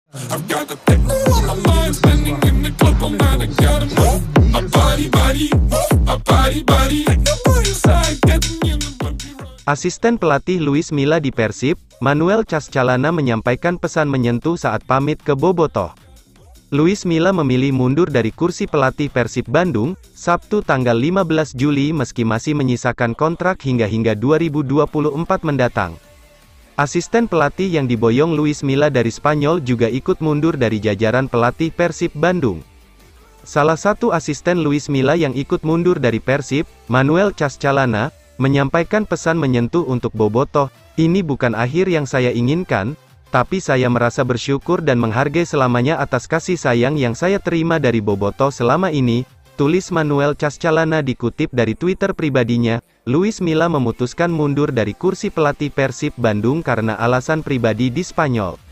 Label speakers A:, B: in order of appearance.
A: I've got the techno on my mind, spending in the club all night. I gotta move my body, my body. Techno boy inside, getting in the bumpy ride.
B: Asisten pelatih Luis Milla di Persib, Manuel Cascalana menyampaikan pesan menyentuh saat pamit ke Bobotoh. Luis Milla memilih mundur dari kursi pelatih Persib Bandung, Sabtu tanggal 15 Juli meski masih menyisakan kontrak hingga 2024 mendatang. Asisten pelatih yang diboyong Luis Milla dari Spanyol juga ikut mundur dari jajaran pelatih Persib Bandung. Salah satu asisten Luis Milla yang ikut mundur dari Persib, Manuel Cascalana, menyampaikan pesan menyentuh untuk Bobotoh, "Ini bukan akhir yang saya inginkan, tapi saya merasa bersyukur dan menghargai selamanya atas kasih sayang yang saya terima dari Bobotoh selama ini," tulis Manuel Cascalana dikutip dari Twitter pribadinya. Luis Milla memutuskan mundur dari kursi pelatih Persib Bandung karena alasan pribadi di Spanyol.